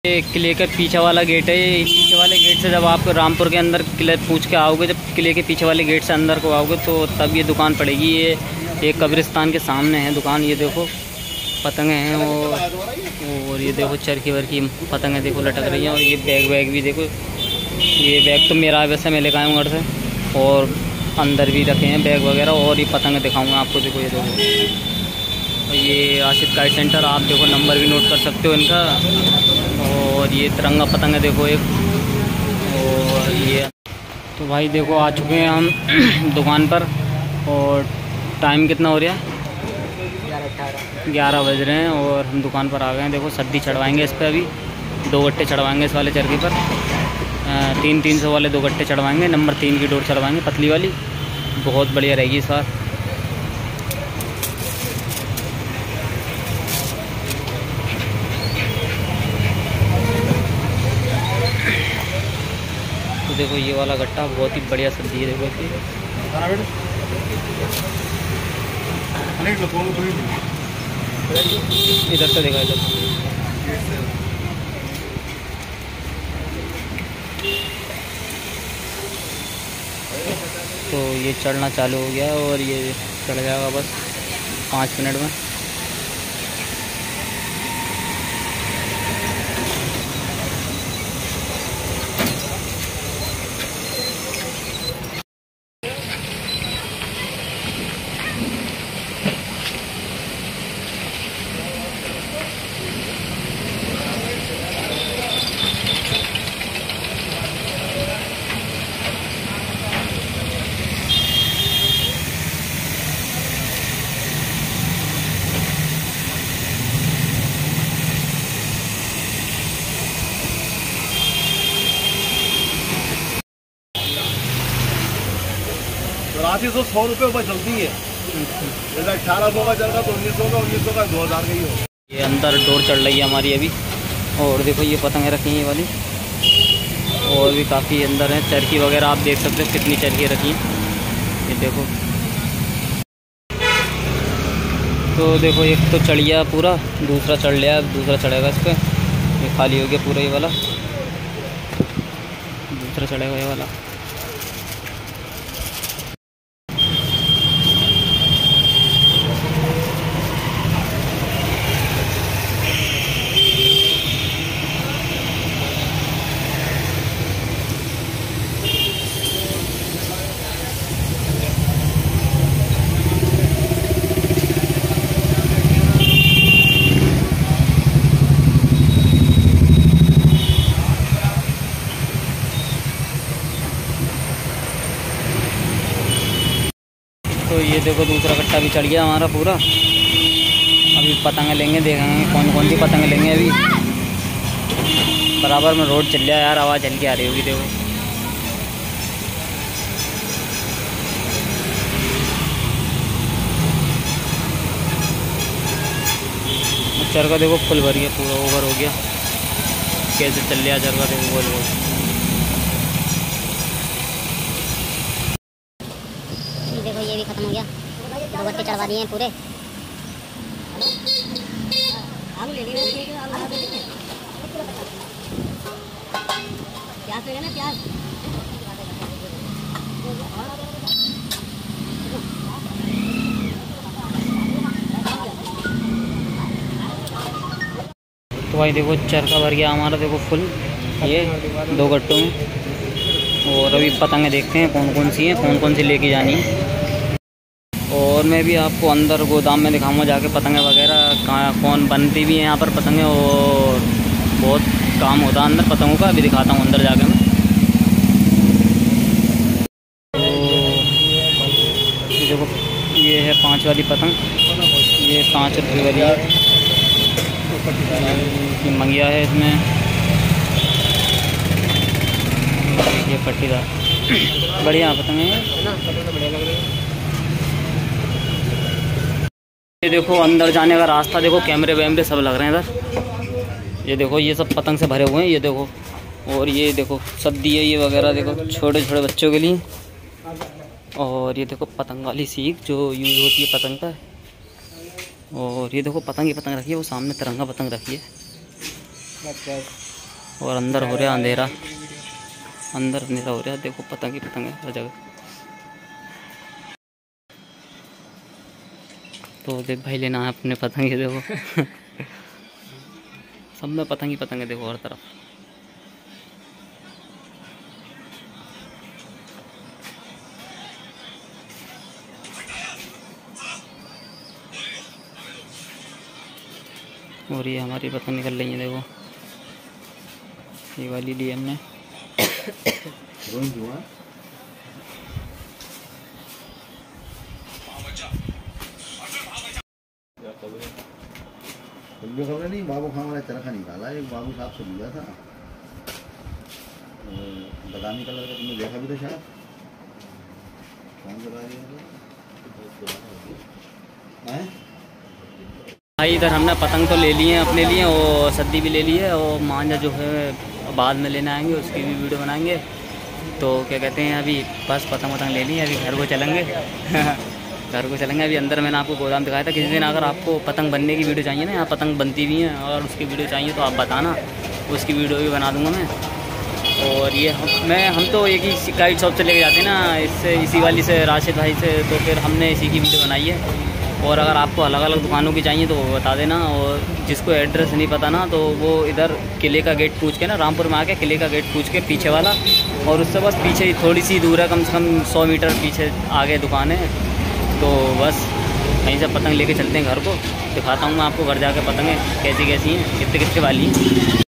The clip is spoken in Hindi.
ये किले का पीछे वाला गेट है। ये पीछे वाले गेट से जब आप रामपुर के अंदर किले पूछ के आओगे, जब किले के पीछे वाले गेट से अंदर को आओगे तो तब ये दुकान पड़ेगी। ये कब्रिस्तान के सामने है दुकान। ये देखो पतंगे हैं और ये देखो चरखी वर्खी पतंगे देखो लटक रही हैं। और ये बैग वैग भी देखो, ये बैग तो मेरा है, वैसे मैं लेकर आया हूँ घर से। और अंदर भी रखे हैं बैग वगैरह। और ये पतंगे दिखाऊंगा आपको, देखो ये देखो। ये राशिद गाइड सेंटर, आप देखो नंबर भी नोट कर सकते हो इनका। और ये तिरंगा पतंगे देखो एक। और ये तो भाई देखो आ चुके हैं हम दुकान पर। और टाइम कितना हो रहा है? 11 बज रहे हैं और हम दुकान पर आ गए हैं। देखो सद्दी चढ़वाएंगे इस पर, अभी 2 गट्टे चढ़वाएंगे इस वाले चरखे पर। 300 वाले 2 गट्टे चढ़वाएंगे। नंबर 3 की डोर चढ़वाएंगे, पतली वाली, बहुत बढ़िया रहेगी इस बार। तो देखो ये वाला गट्टा बहुत ही बढ़िया सब्जी है। देखो इधर से देखा, इधर तो ये चढ़ना चालू हो गया और ये चढ़ जाएगा बस 5 मिनट में। राशि तो 100 रुपये ऊपर चलती है। जैसे 1800 का चल रहा तो 1900 का, 1900 का 2000 का ही हो। ये अंदर डोर चढ़ रही है हमारी अभी। और देखो ये पतंगें रखी हैं ये वाली, और भी काफ़ी अंदर हैं। चरखी वगैरह आप देख सकते हो कितनी चरखी रखी हैं, ये देखो। तो देखो एक तो चढ़ गया पूरा, दूसरा चढ़ लिया, दूसरा चढ़ेगा इस पर। ये खाली हो गया पूरा ये वाला, दूसरा चढ़ेगा ये वाला। तो ये देखो दूसरा कट्टा भी चढ़ गया हमारा पूरा। अभी पतंगे लेंगे, देखेंगे कौन कौन सी पतंगे लेंगे। अभी बराबर में रोड चल रहा है यार, आवाज़ हल्की आ रही होगी। देखो चरखा देखो फुल भर गया, पूरा ओवर हो गया। कैसे चल रहा चरखा देखो गोल गोल। देखो ये भी खत्म हो गया, 2 गट्टे चढ़वा दिए हैं पूरे। प्याज लेना, प्याज तो भाई देखो चरखा भर गया हमारा, देखो फुल ये 2 गट्टों में। और अभी पतंगे देखते हैं कौन कौन सी हैं, कौन कौन सी लेके जानी है। और मैं भी आपको अंदर गोदाम में दिखाऊंगा जाके पतंगे वगैरह कहाँ कौन बनती भी है यहाँ पर पतंगे। और बहुत काम होता है अंदर पतंगों का, अभी दिखाता हूँ अंदर जाके मैं। तो देखो ये है 5 वाली पतंग, ये 5 रुपये वाली है। ये मंगिया है इसमें, ये पट्टीदार बढ़िया पतंग है। ये देखो अंदर जाने का रास्ता देखो, कैमरे वैमरे सब लग रहे हैं इधर। ये देखो ये सब पतंग से भरे हुए हैं, ये देखो। और ये देखो सब्जी है ये वगैरह, देखो छोटे छोटे बच्चों के लिए। और ये देखो पतंग वाली सीख जो यूज़ होती है पतंग पर। और ये देखो पतंग ही पतंग रखी है, वो सामने तिरंगा पतंग रखी है। और अंदर हो रहा अंधेरा, अंदर अंधेरा हो रहा है। देखो पतंग ही पतंग है हर जगह। तो देख भाई लेना है अपने पतंग, ये देखो सब में पतंग ही पतंग है, देखो हर तरफ। और ये हमारी पतंग निकल रही है, देखो ये वाली ली हमने। खबर नहीं, बाबू खान वाला चरखा निकाला, एक बाबू साहब से लिया था, बादामी कलर का, तुमने देखा भी तो शायद। कौन सा भाई इधर हमने पतंग तो ले लिए हैं अपने लिए, और सद्दी भी ले ली है, और मांझा जो है बाद में लेने आएंगे, उसकी भी वीडियो बनाएंगे। तो क्या कहते हैं, अभी बस पतंग वतंग ले ली है, अभी घर को चलेंगे घर को चलेंगे। अभी अंदर मैंने आपको गोदाम दिखाया था। किसी दिन अगर आपको पतंग बनने की वीडियो चाहिए ना, यहाँ पतंग बनती भी हैं, और उसकी वीडियो चाहिए तो आप बताना, उसकी वीडियो भी बना दूँगा मैं। और ये हम तो एक ही गाइड शॉप से लेके जाते हैं ना, इसी वाली से, राशिद भाई से, तो फिर हमने इसी की वीडियो बनाई है। और अगर आपको अलग अलग दुकानों की चाहिए तो वो बता देना, और जिसको एड्रेस नहीं पता ना, तो वो इधर किले का गेट पूछ के ना, रामपुर में आके किले का गेट पूछ के पीछे वाला, और उससे बस पीछे ही थोड़ी सी दूर है, कम से कम 100 मीटर पीछे आगे दुकान है। तो बस कहीं से पतंग लेके चलते हैं घर को, दिखाता हूँ मैं आपको घर जाके पतंगें कैसी कैसी हैं, कितने कितने वाली हैं।